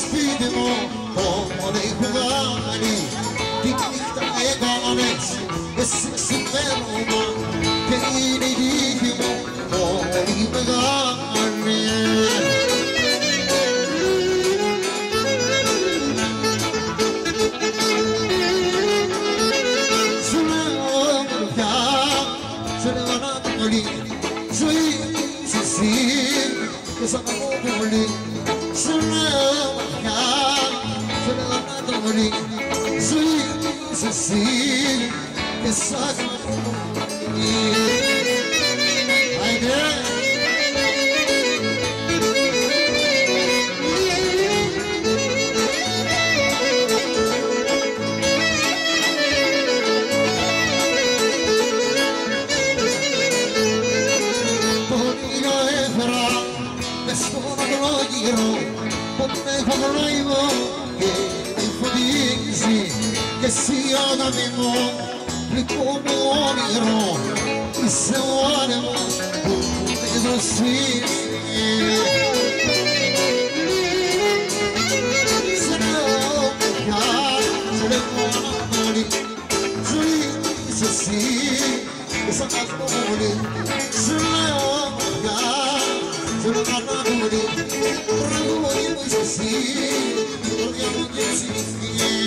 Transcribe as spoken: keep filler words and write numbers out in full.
σπίτι μου μόνο οι κουβάλοι τη νύχτα έκανες εσύ ξημέρωμα και είναι η τύχη μου όλη μεγάλη. Σου λέω μορφιά, σου λέω ανατολή, ζωή είσαι εσύ και σ' αγαπώ πολύ. Σου λέω μορφιά, σου λέω ανατολή, ζωή είσαι εσύ και σ' αγαπώ πολύ. Έχω γνώιμο και με φωτίζει και εσύ αγάπη μου γλυκό μου όνειρο είσαι ο άνεμος που με δοσίζει. Σε λέω παιδιά, σε λέω ανατολή, ζωή είσαι εσύ και σ' αγαπώ πολύ. Σε λέω παιδιά, σε λέω ανατολή, τραγούδι μου είσαι εσύ, η καρδιά μου και εσύ.